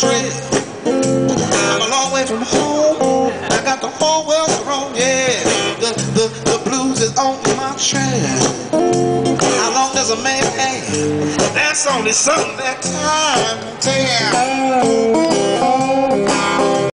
trip. I'm a long way from home. I got the whole world wrong, yeah. The blues is on my trail. How long does a man have? That's only something that time will tell.